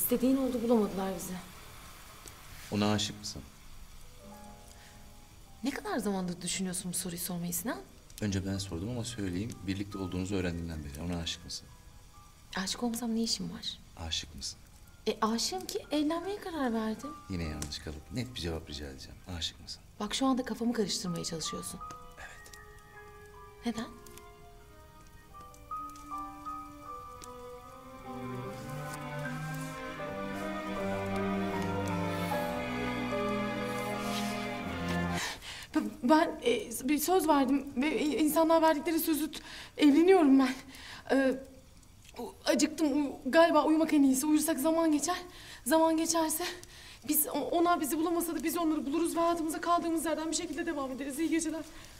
İstediğin oldu, bulamadılar bizi. Ona aşık mısın? Ne kadar zamandır düşünüyorsun bu soruyu sormayı Sinan? Önce ben sordum ama söyleyeyim. Birlikte olduğunuzu öğrendiğimden beri. Ona aşık mısın? Aşık olmasam ne işim var? Aşık mısın? Aşığım ki evlenmeye karar verdim. Yine yanlış kalıp net bir cevap rica edeceğim. Aşık mısın? Bak şu anda kafamı karıştırmaya çalışıyorsun. Evet. Neden? Ben bir söz verdim ve insanlar verdikleri sözü evleniyorum ben. Acıktım galiba uyumak en iyisi. Uyursak zaman geçer. Zaman geçerse onlar bizi bulamasa da biz onları buluruz ve hayatımıza kaldığımız yerden bir şekilde devam ederiz. İyi geceler.